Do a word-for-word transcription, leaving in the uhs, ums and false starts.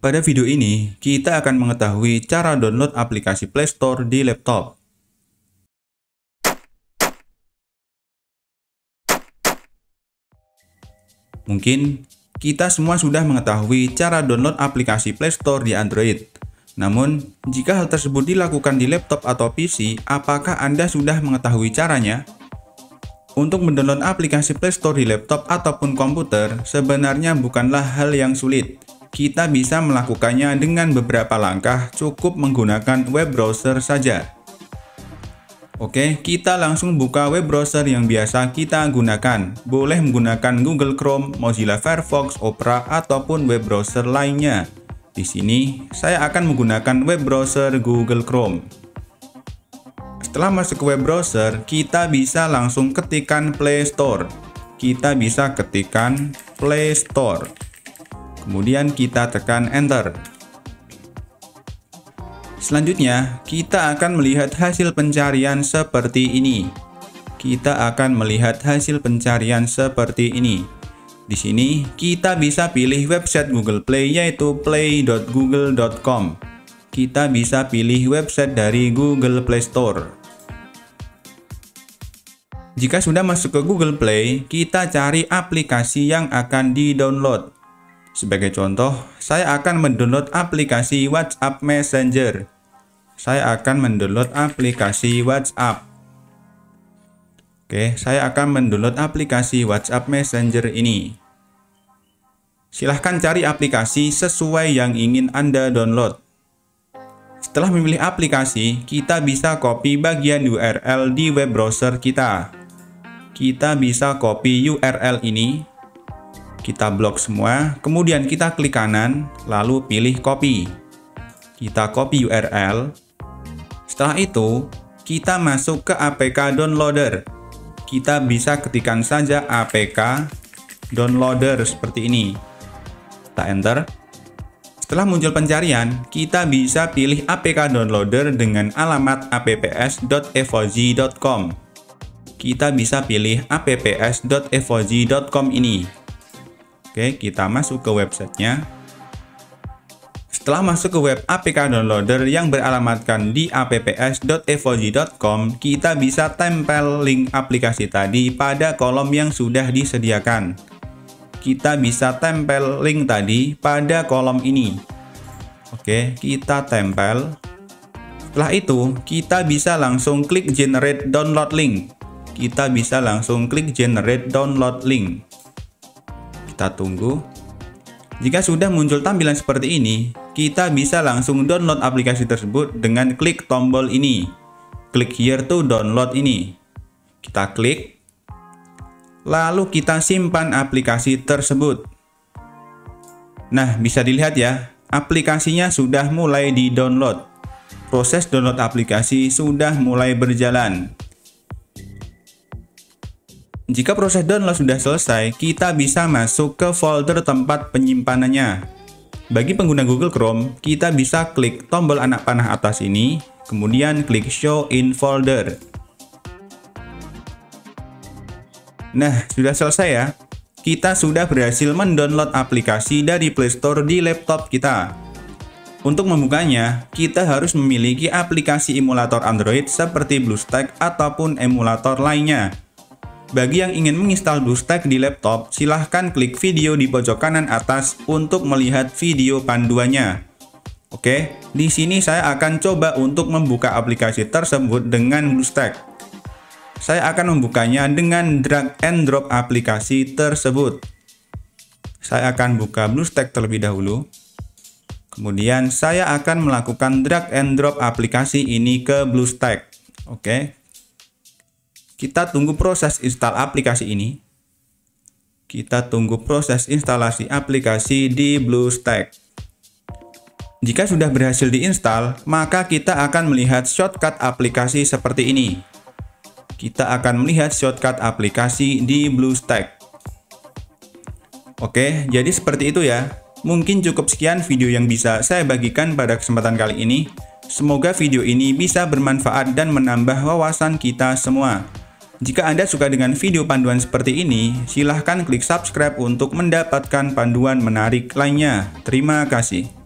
Pada video ini, kita akan mengetahui cara download aplikasi Play Store di laptop. Mungkin kita semua sudah mengetahui cara download aplikasi Play Store di Android. Namun, jika hal tersebut dilakukan di laptop atau P C, apakah Anda sudah mengetahui caranya? Untuk mendownload aplikasi Play Store di laptop ataupun komputer, sebenarnya bukanlah hal yang sulit. Kita bisa melakukannya dengan beberapa langkah, cukup menggunakan web browser saja. Oke, kita langsung buka web browser yang biasa kita gunakan. Boleh menggunakan Google Chrome, Mozilla Firefox, Opera, ataupun web browser lainnya. Di sini, saya akan menggunakan web browser Google Chrome. Setelah masuk ke web browser, kita bisa langsung ketikkan Play Store. Kita bisa ketikkan Play Store. Kemudian kita tekan Enter. Selanjutnya, kita akan melihat hasil pencarian seperti ini. Kita akan melihat hasil pencarian seperti ini. Di sini, kita bisa pilih website Google Play yaitu play dot google dot com. Kita bisa pilih website dari Google Play Store. Jika sudah masuk ke Google Play, kita cari aplikasi yang akan di-download. Sebagai contoh, saya akan mendownload aplikasi WhatsApp Messenger. Saya akan mendownload aplikasi WhatsApp. Oke, saya akan mendownload aplikasi WhatsApp Messenger ini. Silahkan cari aplikasi sesuai yang ingin Anda download. Setelah memilih aplikasi, kita bisa copy bagian U R L di web browser kita. Kita bisa copy U R L ini. Kita blok semua, kemudian kita klik kanan, lalu pilih copy. Kita copy U R L. Setelah itu, kita masuk ke A P K Downloader. Kita bisa ketikkan saja A P K Downloader seperti ini. Kita enter. Setelah muncul pencarian, kita bisa pilih A P K Downloader dengan alamat apps dot evozi dot com. Kita bisa pilih apps dot evozi dot com ini. Oke, kita masuk ke websitenya. Setelah masuk ke web A P K Downloader yang beralamatkan di apps dot evozi dot com, kita bisa tempel link aplikasi tadi pada kolom yang sudah disediakan. Kita bisa tempel link tadi pada kolom ini. Oke, kita tempel. Setelah itu, kita bisa langsung klik Generate Download Link. Kita bisa langsung klik Generate Download Link. Kita tunggu. Jika sudah muncul tampilan seperti ini, kita bisa langsung download aplikasi tersebut dengan klik tombol ini. Klik here to download ini. Kita klik. Lalu kita simpan aplikasi tersebut. Nah, bisa dilihat ya, aplikasinya sudah mulai di-download. Proses download aplikasi sudah mulai berjalan. Jika proses download sudah selesai, kita bisa masuk ke folder tempat penyimpanannya. Bagi pengguna Google Chrome, kita bisa klik tombol anak panah atas ini, kemudian klik Show in Folder. Nah, sudah selesai ya. Kita sudah berhasil mendownload aplikasi dari Play Store di laptop kita. Untuk membukanya, kita harus memiliki aplikasi emulator Android seperti BlueStack ataupun emulator lainnya. Bagi yang ingin menginstal BlueStack di laptop, silahkan klik video di pojok kanan atas untuk melihat video panduannya. Oke, di sini saya akan coba untuk membuka aplikasi tersebut dengan BlueStack. Saya akan membukanya dengan drag and drop aplikasi tersebut. Saya akan buka BlueStack terlebih dahulu. Kemudian saya akan melakukan drag and drop aplikasi ini ke BlueStack. Oke. Kita tunggu proses install aplikasi ini. Kita tunggu proses instalasi aplikasi di BlueStack. Jika sudah berhasil diinstal, maka kita akan melihat shortcut aplikasi seperti ini. Kita akan melihat shortcut aplikasi di BlueStack. Oke, jadi seperti itu ya. Mungkin cukup sekian video yang bisa saya bagikan pada kesempatan kali ini. Semoga video ini bisa bermanfaat dan menambah wawasan kita semua. Jika Anda suka dengan video panduan seperti ini, silahkan klik subscribe untuk mendapatkan panduan menarik lainnya. Terima kasih.